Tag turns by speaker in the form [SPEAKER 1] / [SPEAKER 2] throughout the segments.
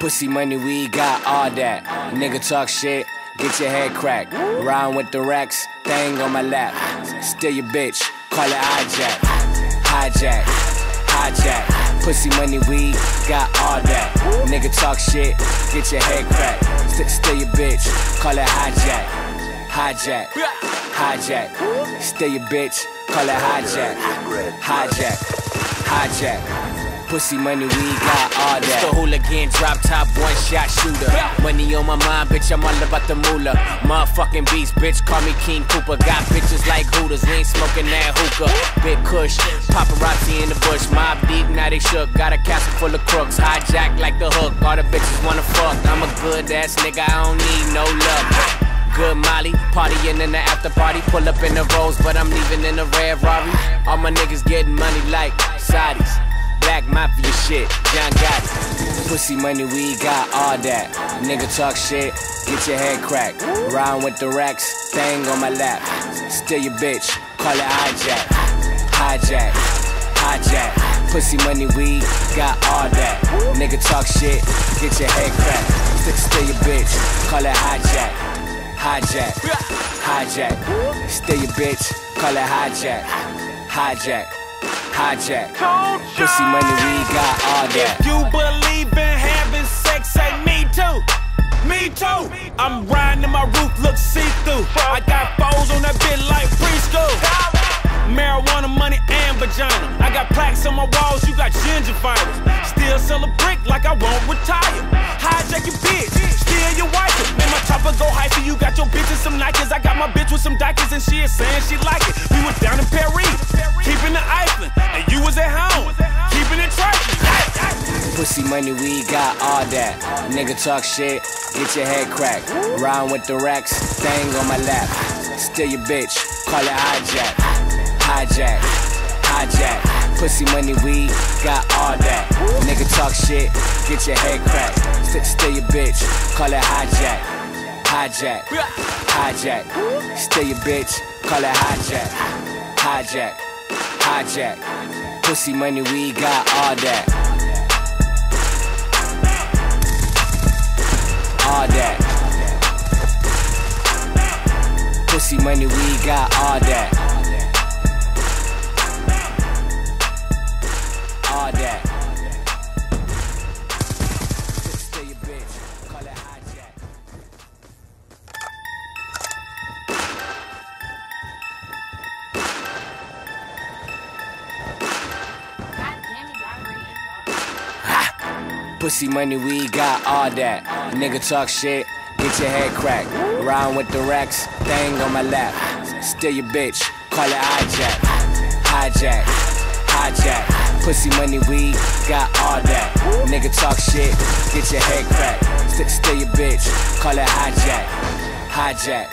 [SPEAKER 1] Pussy money, we got all that. Nigga talk shit, get your head cracked. Round with the racks, thing on my lap. Steal your bitch, call it hijack. Hijack, hijack. Pussy money, we got all that. Nigga talk shit, get your head cracked. Steal your bitch, call it hijack. Hijack, hijack. Steal your bitch, call it hijack. Hijack, hijack. Pussy money, we got all that. It's the hooligan, drop top, one shot shooter. Money on my mind, bitch, I'm all about the moolah. Motherfucking beast, bitch, call me King Cooper. Got bitches like Hooters, we ain't smoking that hookah. Big Kush, paparazzi in the bush. Mob deep, now they shook. Got a castle full of crooks, hijack like the hook. All the bitches wanna fuck. I'm a good ass nigga, I don't need no luck. Good Molly, partying in the after party. Pull up in the Rolls, but I'm leaving in a red Rari. All my niggas getting money like Saudis. Black mafia shit, John got it. Pussy money, we got all that. Nigga talk shit, get your head cracked. Round with the racks, thing on my lap. Steal your bitch, call it hijack. Hijack, hijack. Pussy money, we got all that. Nigga talk shit, get your head cracked. Steal your bitch, call it hijack. Hijack, hijack. Steal your bitch, call it hijack. Hijack, hijack. Pussy money, we got all that.
[SPEAKER 2] If you believe in having sex, say me too. Me too. I'm riding and my roof looks see-through. I got foes on that bit like preschool. Marijuana, money, and vagina. I got plaques on my walls, you got gingivitis. Still sell a brick like I won't retire. Hijack your bitch, steal your wife. Man, my chopper go hyphy, you got your bitch in some Nikes. I got my bitch with some Dikers and she is saying she like it. We was down in Paris, keeping the Eiffel, and you was at home, keeping it trifling.
[SPEAKER 1] Pussy money, we got all that. Nigga talk shit, get your head cracked. Round with the racks, thing on my lap. Steal your bitch, call it hijack. Hijack, hijack. Pussy money, we got all that. Nigga talk shit, get your head cracked. Steal your bitch, call it hijack. Hijack, hijack. Steal your bitch, call it hijack. Hijack, hijack. Pussy money, we got all that. All that. Pussy money, we got all that. All that. Steal your bitch, call it hijack. Pussy money, we got all that. Nigga talk shit, get your head cracked. Round with the racks, thing on my lap. Steal your bitch, call it hijack. Hijack, hijack. Pussy money, we got all that. Nigga talk shit, get your head cracked. Steal your bitch, call it hijack. Hijack,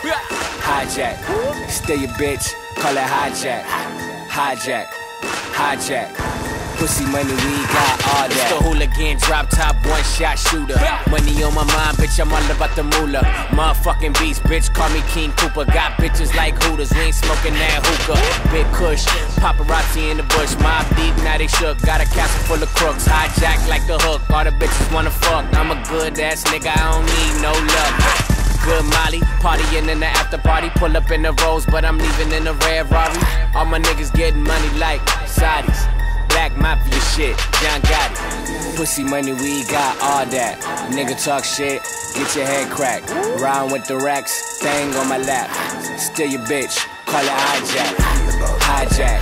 [SPEAKER 1] hijack. Steal your bitch, call it hijack. Hijack, hijack. Pussy money, we got all that. It's the hooligan, drop top, one shot shooter. Money on my mind, bitch, I'm all about the moolah. Motherfucking beast, bitch, call me King Cooper. Got bitches like Hooters, we ain't smoking that hookah. Big Kush, paparazzi in the bush. Mob deep, now they shook. Got a castle full of crooks, hijack like the hook. All the bitches wanna fuck. I'm a good ass nigga, I don't need no luck. Good Molly, partying in the after party. Pull up in the Rolls, but I'm leaving in a red Rari. All my niggas getting money like Saudis. Black mafia shit, John got it. Pussy money, we got all that. Nigga talk shit, get your head cracked. Round with the racks, thing on my lap. Steal your bitch, call it hijack. Hijack,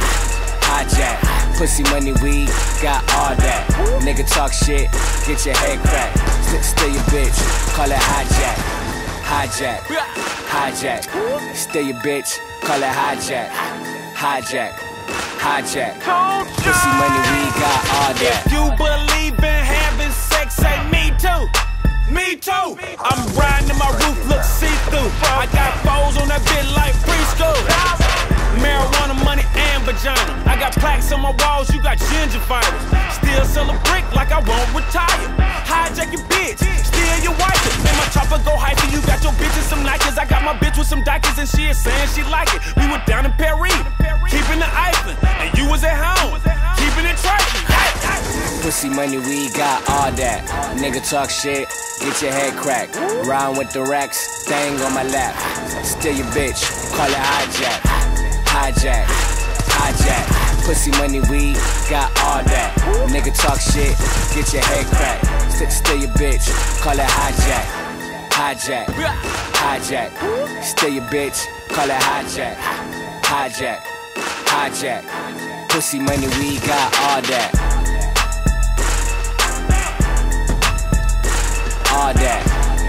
[SPEAKER 1] hijack. Pussy money, we got all that. Nigga talk shit, get your head cracked. Steal your bitch, call it hijack. Hijack, hijack. Steal your bitch, call it hijack. Hijack, hijack. Pussy money, we got all that.
[SPEAKER 2] If you believe in having sex, say me too. Me too. I'm riding and my roof looks see-through. I got foes on that bit like preschool. Marijuana, money, and vagina. I got plaques on my walls, you got gingivitis. Still sell a brick like I won't retire. Hijack your bitch, steal your wife. Man, my chopper go hyphy, you got your bitch in some Nikes. I got my bitch with some Dikers and she is saying she like it. We were down in Paris, keeping the Eiffel, and you was at home, keeping it trifling.
[SPEAKER 1] Pussy money, we got all that. Nigga talk shit, get your head cracked. Round with the Rex, thing on my lap. Steal your bitch, call it hijack. Hijack, hijack. Pussy money, we got all that. Nigga talk shit, get your head cracked. Steal your bitch, call it hijack. Hijack, hijack. Steal your bitch, call it hijack. Hijack, hijack. Pussy money, we got all that. All that.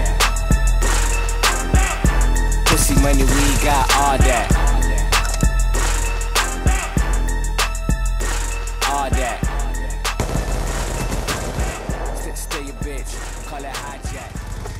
[SPEAKER 1] Pussy money, we got all that. All that. Steal your bitch, call it hijack.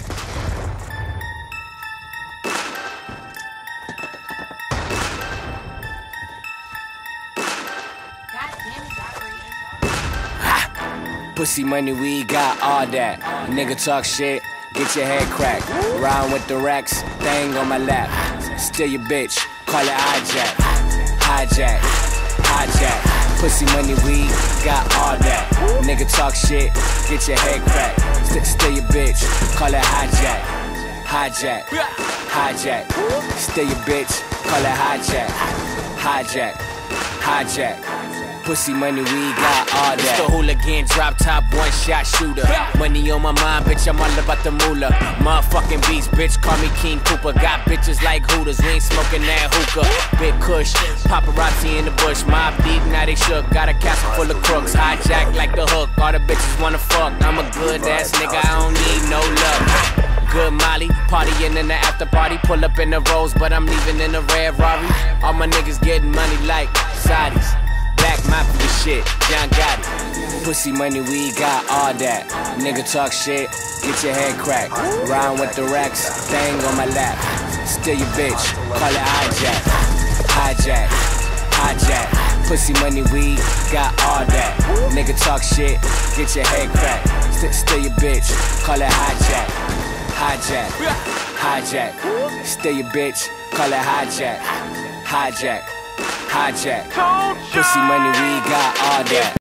[SPEAKER 1] Pussy money, we got all that. Nigga talk shit, get your head cracked. Round with the Rex, thing on my lap. Steal your bitch, call it hijack. Hijack, hijack. Pussy money, we got all that. Nigga talk shit, get your head cracked. Steal your bitch, call it hijack. Hijack, hijack. Steal your bitch, call it hijack. Hijack, hijack. Pussy money, we got all that. It's the hooligan, drop top, one shot shooter. Money on my mind, bitch, I'm all about the moolah. Motherfucking beast, bitch, call me King Cooper. Got bitches like Hooters, we ain't smoking that hookah. Big Kush, paparazzi in the bush. Mob deep, now they shook. Got a castle full of crooks, hijack like the hook. All the bitches wanna fuck. I'm a good ass nigga, I don't need no love. Good Molly, partying in the after party. Pull up in the Rolls, but I'm leaving in a red Rari. All my niggas getting money like Saudis. Black mafia shit, John Gotti. Pussy money, we got all that. Nigga talk shit, get your head cracked. Round with the Rex, thing on my lap. Steal your bitch, call it hijack. Hijack, hijack. Pussy money, we got all that. Nigga talk shit, get your head cracked. Steal your bitch, call it hijack. Hijack, hijack. Steal your bitch, call it hijack. Hijack, hijack. Pussy money, we got all that.